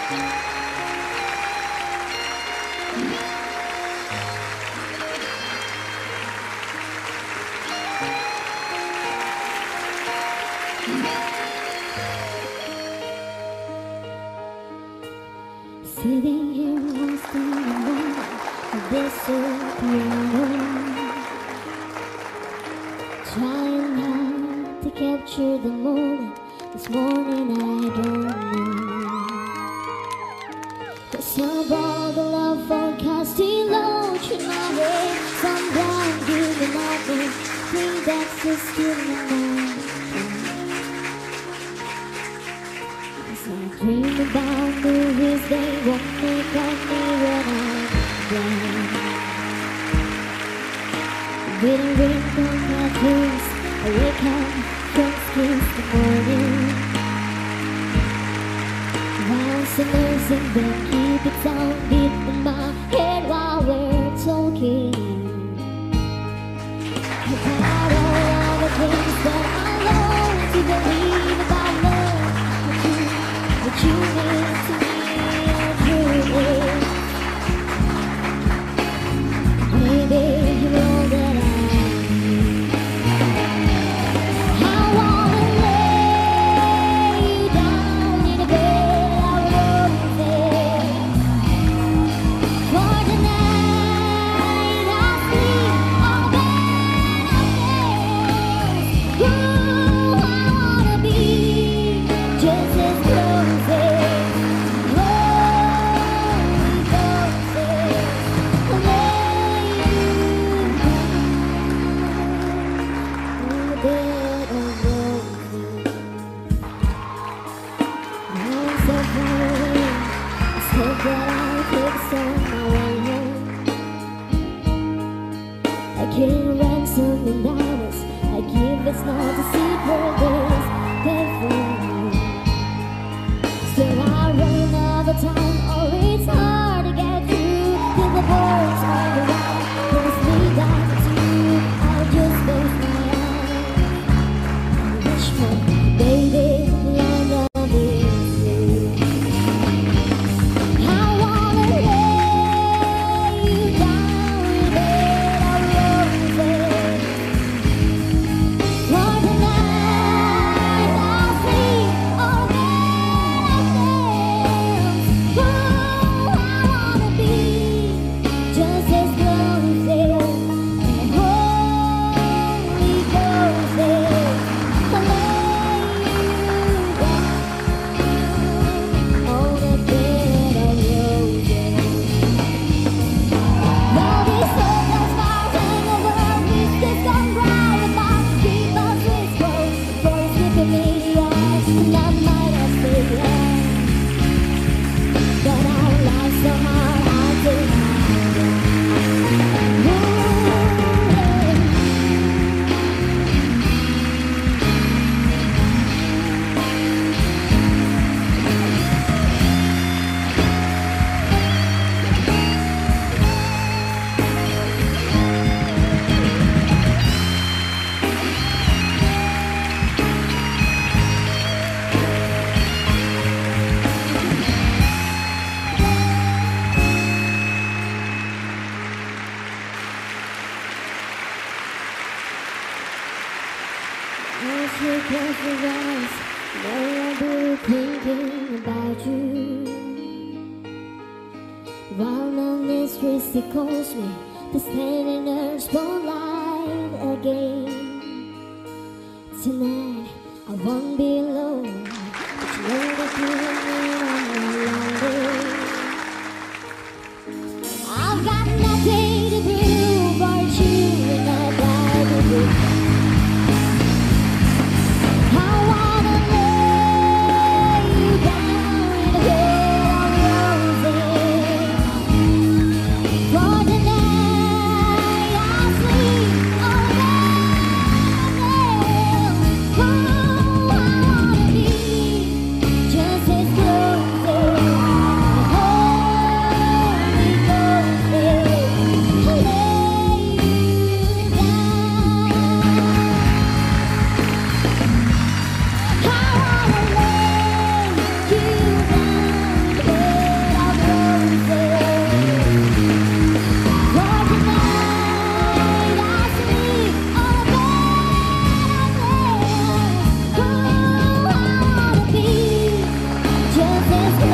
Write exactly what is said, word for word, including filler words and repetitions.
Sitting here lost in the moment of this piano, trying hard to capture the moment. This morning I don't know, 'cause of all the love forecasting low in my way. Some blind giving up and think that's just still my mind. As I dream about movies, they won't make on me when I'm down. Getting wrinkles on my face, I wake up, friends kiss the morning. Once a nursing bed, keep it down, beat in my head while we're talking about all the things that I long to believe about love. What you mean to me and truly, baby, you're all that I need. I wanna lay you down in a bed I roses for the night. I'll sleep all day. Ooh, I wanna be just as close as lonely roses. Lay you down in a bed of roses. I'm so far away, I said that I could send my way home. I can't ransom in dollars, I give it's not to see for this, pay for you. Still I run out of time, oh it's hard to get through till the boys are around. Promise me that it's you, I'll just close my eyes. Wish for baby, land of this you. I wanna lay you down in a bed of roses for the night. I'll sleep all day. Oh, I wanna be just as close as holy roses. I'll lay you down on a bed of roses. Love is so that's far hang over our wrist, it's gone right about to keep us this close. Before it's slipping me the eyes, and I might have said yes. But our lives so hard, I did not. As you close your eyes, know I'll be thinking about you. Wildness really calls me to stand in her spotlight again. Tonight I won't be alone, but you know that you're on my day. I've got nothing to prove but you, and I'd like to do. I wanna lay you down in a bed of roses for the night. I'll sleep all day. Oh, I this is